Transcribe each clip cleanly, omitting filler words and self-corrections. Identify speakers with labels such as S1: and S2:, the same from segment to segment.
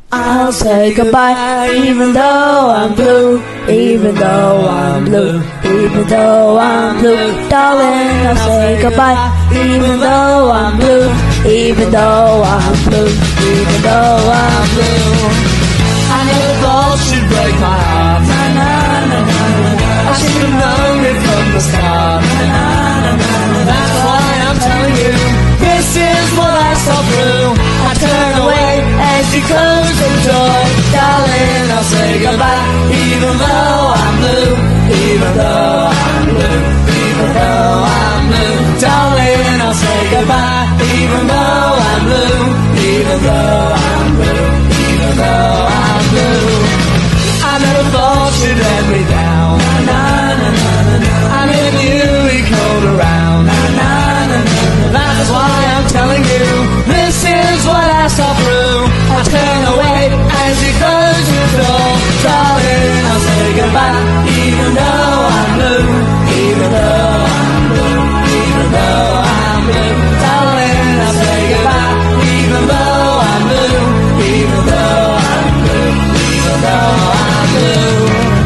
S1: I'll say goodbye, even though I'm blue, even though I'm blue, even though I'm blue. Darling, I'll say goodbye, even though I'm blue, even though I'm blue, even though I'm blue.
S2: I never thought she'd break my heart.
S1: Na na na na na.
S2: I should have known it from the start.
S1: Na na na na na.
S2: That's why I'm telling you, this is what I saw through. I turn away as you close the door. Darling, I'll say goodbye, even though I'm blue, even though I'm blue, even though I'm blue. Darling, I'll say goodbye, even though I'm blue, even though I'm blue, even though I'm blue. I never thought she'd let me down. Na na na na na. I never knew we'd come around. Na na na na. That's why I'm telling you, this is what I saw through. I turn away as you close your door. Darling, I'll say goodbye, even though I'm blue, even though I'm blue, even though I'm blue. Darling, I'll say goodbye, even though I'm blue, even though I'm blue, even though I'm blue.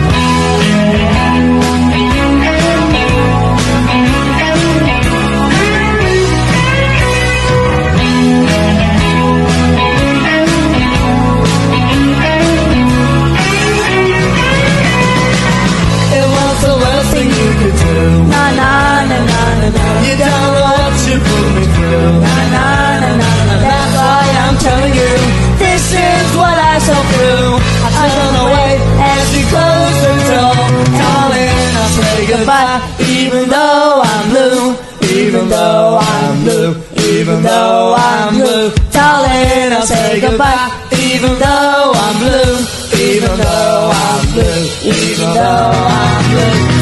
S1: Na na na na na na.
S2: You don't know what you put me through.
S1: Na na na na na.
S2: That's why I'm telling you, this is what I saw through. I turn away as you close the door. Darling, I'll say goodbye, even though I'm blue, even though I'm blue, even though I'm blue. Darling, I'll say goodbye, even though I'm blue, even though I'm blue, even though I'm blue.